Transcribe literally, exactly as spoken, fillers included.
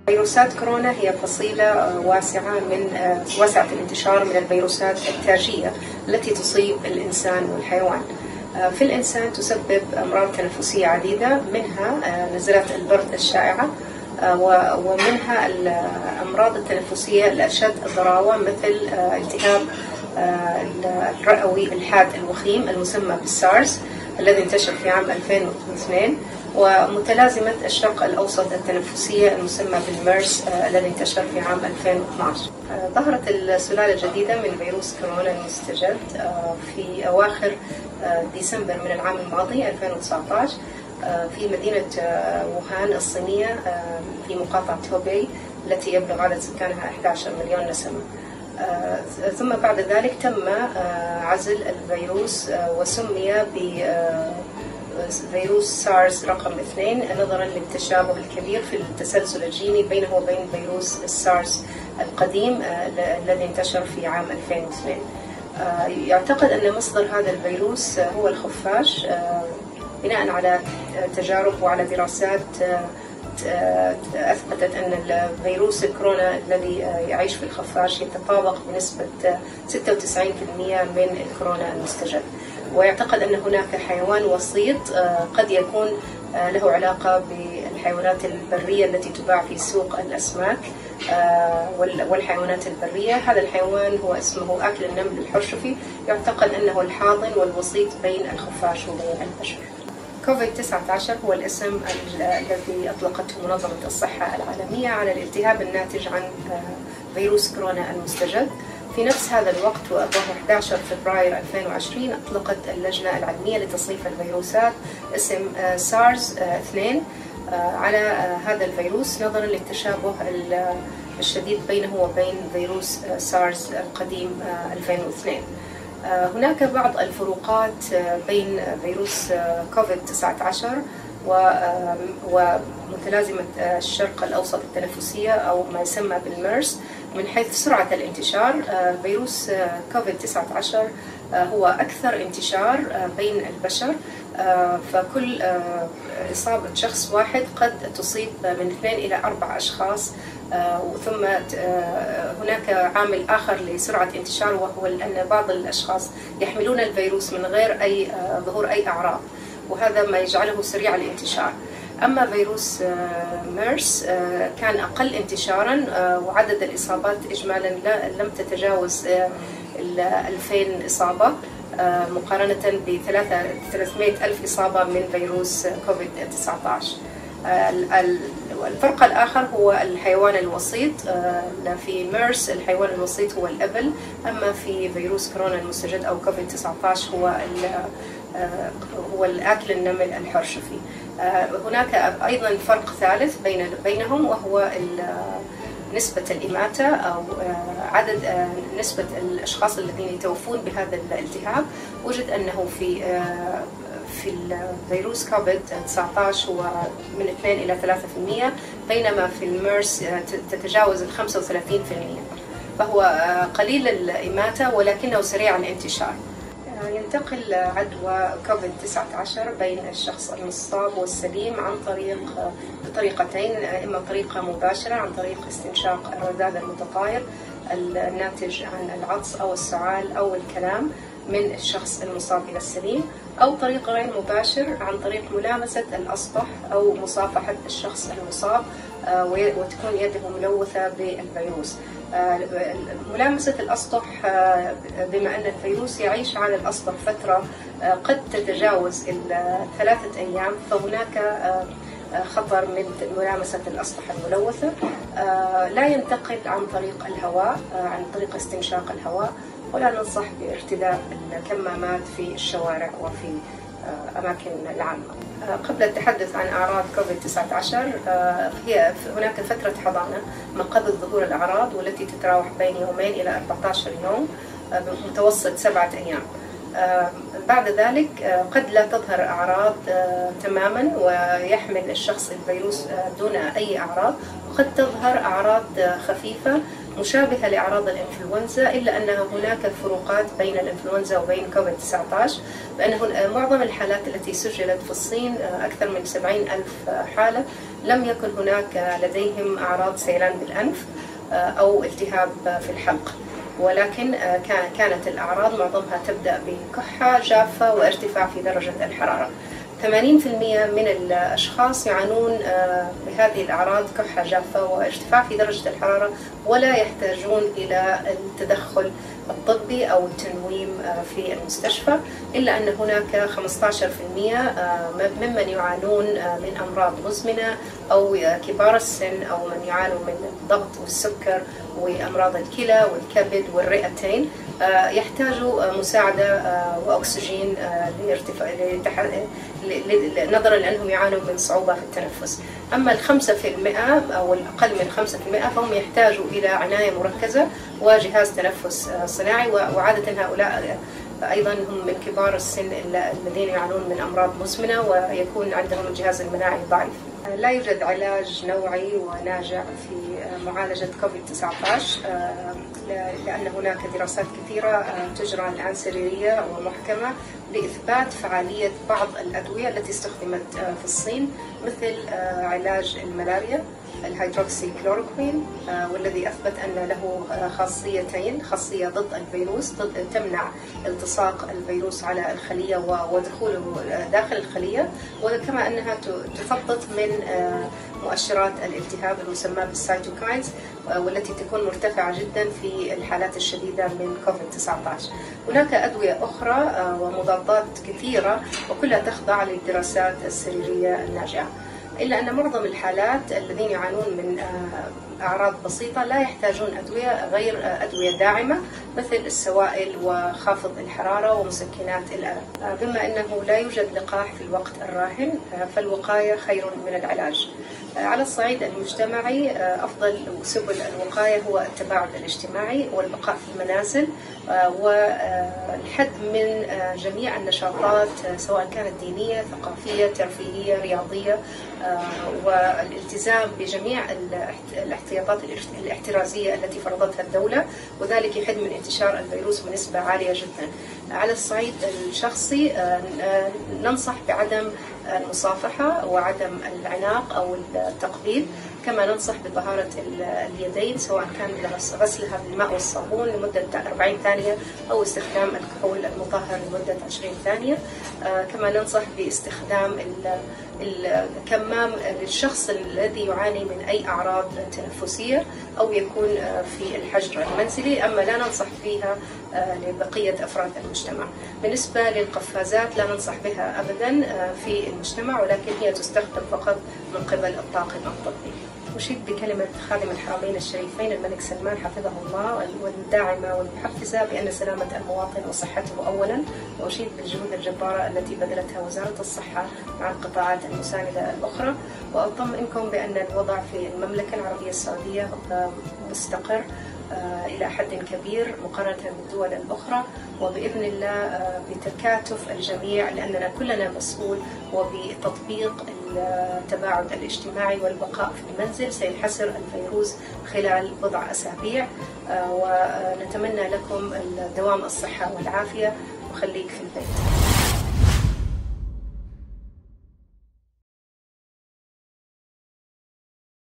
فيروسات كورونا هي فصيلة واسعة من واسعة الانتشار من الفيروسات التاجية التي تصيب الإنسان والحيوان. في الإنسان تسبب أمراض تنفسية عديدة، منها نزلات البرد الشائعة، ومنها الأمراض التنفسية الأشد ضراوة مثل التهاب الرئوي الحاد الوخيم المسمى بالسارس الذي انتشر في عام ألفين واثنين، ومتلازمة الشرق الأوسط التنفسية المسمى بالميرس الذي انتشر في عام ألفين واثناشر. ظهرت السلالة الجديدة من فيروس كورونا المستجد في أواخر ديسمبر من العام الماضي ألفين وتسعطاشر في مدينة ووهان الصينية في مقاطعة هوبي التي يبلغ عدد سكانها أحد عشر مليون نسمة. ثم بعد ذلك تم عزل الفيروس وسمي بفيروس سارس رقم اثنين نظرا للتشابه الكبير في التسلسل الجيني بينه وبين فيروس السارس القديم الذي انتشر في عام ألفين واثنين. يعتقد أن مصدر هذا الفيروس هو الخفاش بناء على تجارب وعلى دراسات أثبتت أن الفيروس الكورونا الذي يعيش في الخفاش يتطابق بنسبة ستة وتسعين بالمئة من الكورونا المستجد. ويعتقد أن هناك حيوان وسيط قد يكون له علاقة بالحيوانات البرية التي تباع في سوق الأسماك والحيوانات البرية. هذا الحيوان هو اسمه آكل النمل الحرشفي، يعتقد أنه الحاضن والوسيط بين الخفاش وبين البشر. كوفيد تسعة عشر هو الاسم الذي أطلقته منظمة الصحة العالمية على الالتهاب الناتج عن فيروس كورونا المستجد. في نفس هذا الوقت وهو أحد عشر فبراير ألفين وعشرين أطلقت اللجنة العلمية لتصنيف الفيروسات اسم سارس اثنين على هذا الفيروس نظرا للتشابه الشديد بينه وبين فيروس سارس القديم ألفين واثنين. هناك بعض الفروقات بين فيروس كوفيد تسعة عشر ومتلازمة الشرق الأوسط التنفسية أو ما يسمى بالميرس من حيث سرعة الانتشار. فيروس كوفيد تسعة عشر هو أكثر انتشار بين البشر، فكل إصابة شخص واحد قد تصيب من اثنين إلى أربع أشخاص. ثم هناك عامل آخر لسرعة انتشاره وهو أن بعض الأشخاص يحملون الفيروس من غير أي ظهور أي أعراض، وهذا ما يجعله سريع الانتشار. أما فيروس ميرس كان أقل انتشارا وعدد الإصابات إجمالا لم تتجاوز ألفين إصابة مقارنة ب ثلاثمئة ألف إصابة من فيروس كوفيد تسعة عشر. الفرق الآخر هو الحيوان الوسيط. في ميرس الحيوان الوسيط هو الإبل، أما في فيروس كورونا المستجد أو كوفيد تسعة عشر هو هو الآكل النمل الحرشفي. هناك أيضا فرق ثالث بين بينهم وهو نسبة الإماتة أو عدد نسبة الأشخاص الذين يتوفون بهذا الالتهاب. وجد أنه في في الفيروس كوفيد تسعة عشر هو من اثنين إلى ثلاثة بالمئة، بينما في الميرس تتجاوز ال خمسة وثلاثين بالمئة، فهو قليل الإماتة ولكنه سريع الانتشار. ينتقل عدوى كوفيد تسعة عشر بين الشخص المصاب والسليم عن طريق بطريقتين، إما طريقة مباشرة عن طريق استنشاق الرذاذ المتطاير الناتج عن العطس أو السعال أو الكلام من الشخص المصاب إلى السليم، أو طريق غير مباشر عن طريق ملامسة الأسطح أو مصافحة الشخص المصاب وتكون يده ملوثة بالفيروس. ملامسة الأسطح بما أن الفيروس يعيش على الأسطح فترة قد تتجاوز الثلاثة أيام، فهناك خطر من ملامسة الأسطح الملوثة. لا ينتقل عن طريق الهواء، عن طريق استنشاق الهواء، ولا ننصح بارتداء الكمامات في الشوارع وفي أماكن العامة. قبل التحدث عن أعراض كوفيد تسعة عشر، هي هناك فترة حضانة ما قبل ظهور الأعراض والتي تتراوح بين يومين إلى أربعة عشر يوم بمتوسط سبعة أيام. بعد ذلك قد لا تظهر أعراض تماما ويحمل الشخص الفيروس دون أي أعراض، وقد تظهر أعراض خفيفة مشابهة لأعراض الإنفلونزا، إلا أن هناك فروقات بين الإنفلونزا وبين كوفيد تسعة عشر، بأن معظم الحالات التي سجلت في الصين أكثر من سبعين ألف حالة لم يكن هناك لديهم أعراض سيلان بالأنف أو التهاب في الحلق، ولكن كانت الأعراض معظمها تبدأ بكحة جافة وارتفاع في درجة الحرارة. ثمانين بالمئة من الأشخاص يعانون بهذه الأعراض، كحة جافة وارتفاع في درجة الحرارة، ولا يحتاجون إلى التدخل الطبي أو التنويم في المستشفى، إلا أن هناك خمسة عشر بالمئة ممن يعانون من أمراض مزمنة أو كبار السن أو من يعانوا من الضغط والسكر وأمراض الكلى والكبد والرئتين يحتاجوا مساعدة وأكسجين نظرا لأنهم يعانوا من صعوبة في التنفس. أما الخمسة في المئة أو الأقل من خمسة في المئة فهم يحتاجوا إلى عناية مركزة وجهاز تنفس صناعي، وعادة هؤلاء أيضا هم من كبار السن الذين يعانون من أمراض مزمنة ويكون عندهم الجهاز المناعي ضعيف. لا يوجد علاج نوعي وناجع في معالجة كوفيد تسعة عشر، لأن هناك دراسات كثيرة تجرى الآن سريرية ومحكمة لإثبات فعالية بعض الأدوية التي استخدمت في الصين، مثل علاج الملاريا الهيدروكسي كلوروكوين، والذي أثبت أن له خاصيتين: خاصية ضد الفيروس، ضد تمنع التصاق الفيروس على الخلية ودخوله داخل الخلية، وكما أنها تثبط من مؤشرات الالتهاب المسمى بالسيتوكاينز، والتي تكون مرتفعة جدا في الحالات الشديدة من كوفيد تسعة عشر. هناك أدوية أخرى ومضادات كثيرة وكلها تخضع للدراسات السريرية الناجعة، إلا أن معظم الحالات الذين يعانون من أعراض بسيطة لا يحتاجون أدوية غير أدوية داعمة مثل السوائل وخافض الحرارة ومسكنات الألم. بما أنه لا يوجد لقاح في الوقت الراهن فالوقاية خير من العلاج. على الصعيد المجتمعي أفضل سبل الوقاية هو التباعد الاجتماعي والبقاء في المنازل والحد من جميع النشاطات سواء كانت دينية، ثقافية، ترفيهية، رياضية، والالتزام بجميع الاحتياطات الاحترازية التي فرضتها الدولة، وذلك يحد من انتشار الفيروس بنسبة عالية جدا. على الصعيد الشخصي ننصح بعدم المصافحة وعدم العناق أو التقبيل، كما ننصح بطهارة اليدين سواء كان غسلها بالماء والصابون لمدة أربعين ثانية أو استخدام الكحول المطهر لمدة عشرين ثانية. كما ننصح باستخدام الكمام للشخص الذي يعاني من أي أعراض تنفسية أو يكون في الحجر المنزلي، أما لا ننصح فيها لبقية أفراد المجتمع. بالنسبة للقفازات لا ننصح بها أبدا في المجتمع، ولكن هي تستخدم فقط من قبل الطاقم الطبي. أشيد بكلمة خادم الحرمين الشريفين الملك سلمان حفظه الله والداعمة والمحفزة بأن سلامة المواطن وصحته أولا، وأشيد بالجهود الجبارة التي بذلتها وزارة الصحة مع القطاعات المساندة الأخرى، وأطمئنكم بأن الوضع في المملكة العربية السعودية مستقر إلى حد كبير مقارنة بالدول الأخرى، وبإذن الله بتكاتف الجميع لأننا كلنا مسؤول، وبتطبيق التباعد الاجتماعي والبقاء في المنزل سينحسر الفيروس خلال بضع أسابيع، ونتمنى لكم دوام الصحة والعافية، وخليك في البيت.